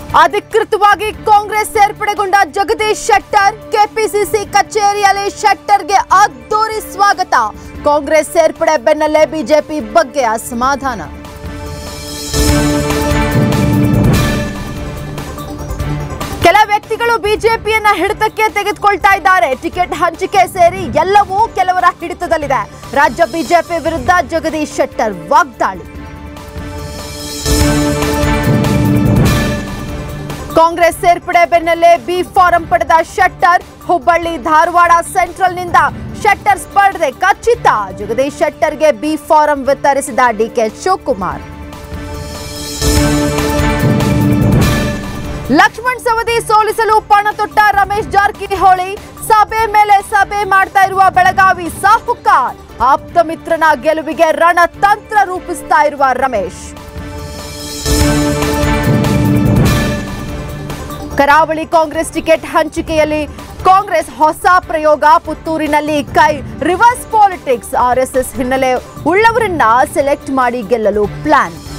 ಅಧಿಕೃತವಾಗಿ ಕಾಂಗ್ರೆಸ್ ಸೇರ್ಪಡೆಗೊಂಡ ಜಗದೀಶ್ ಶೆಟ್ಟರ್ ಕೆಪಿಸಿಸಿ ಕಚೇರಿಯಲ್ಲಿ ಶೆಟ್ಟರ್ಗೆ ಅದ್ದೂರಿ ಸ್ವಾಗತ. ಕಾಂಗ್ರೆಸ್ ಸೇರ್ಪಡೆ ಬೆನ್ನಲ್ಲೇ ಬಿಜೆಪಿ ಬಗ್ಗೆ ಅಸಮಾಧಾನ. ಕೆಲ ವ್ಯಕ್ತಿಗಳು ಬಿಜೆಪಿಯನ್ನ ಹಿಡಿತಕ್ಕೆ ತೆಗೆದುಕೊಳ್ತಾ ಇದ್ದಾರೆ. ಟಿಕೆಟ್ ಹಂಚಿಕೆ ಸೇರಿ ಎಲ್ಲವೂ ಕೆಲವರ ಹಿಡಿತದಲ್ಲಿದೆ. ರಾಜ್ಯ ಬಿಜೆಪಿ ವಿರುದ್ಧ ಜಗದೀಶ್ ಶೆಟ್ಟರ್ ವಾಗ್ದಾಳಿ. ಕಾಂಗ್ರೆಸ್ ಸೇರ್ಪಡೆ ಬೆನ್ನಲ್ಲೇ ಬಿ ಫಾರಂ ಪಡೆದ ಶೆಟ್ಟರ್. ಹುಬ್ಬಳ್ಳಿ ಧಾರವಾಡ ಸೆಂಟ್ರಲ್ನಿಂದ ಶೆಟ್ಟರ್ ಸ್ಪರ್ಧೆ ಖಚಿತ. ಜಗದೀಶ್ ಶೆಟ್ಟರ್ಗೆ ಬಿ ಫಾರಂ ವಿತರಿಸಿದ ಡಿಕೆ ಶಿವಕುಮಾರ್. ಲಕ್ಷ್ಮಣ್ ಸವದಿ ಸೋಲಿಸಲು ಪಣ ತೊಟ್ಟ ರಮೇಶ್ ಜಾರಕಿಹೊಳಿ. ಸಭೆ ಮೇಲೆ ಸಭೆ ಮಾಡ್ತಾ ಇರುವ ಬೆಳಗಾವಿ ಸಾಹುಕಾರ್. ಆಪ್ತ ಮಿತ್ರನ ಗೆಲುವಿಗೆ ರಣತಂತ್ರ ರೂಪಿಸ್ತಾ ಇರುವ ರಮೇಶ್. ಕರಾವಳಿ ಕಾಂಗ್ರೆಸ್ ಟಿಕೆಟ್ ಹಂಚಿಕೆಯಲ್ಲಿ ಕಾಂಗ್ರೆಸ್ ಹೊಸ ಪ್ರಯೋಗ. ಪುತ್ತೂರಿನಲ್ಲಿ ಕೈ ರಿವರ್ಸ್ ಪಾಲಿಟಿಕ್ಸ್. ಆರ್ಎಸ್ಎಸ್ ಹಿನ್ನೆಲೆ ಉಳ್ಳವರನ್ನ ಸೆಲೆಕ್ಟ್ ಮಾಡಿ ಗೆಲ್ಲಲು ಪ್ಲಾನ್.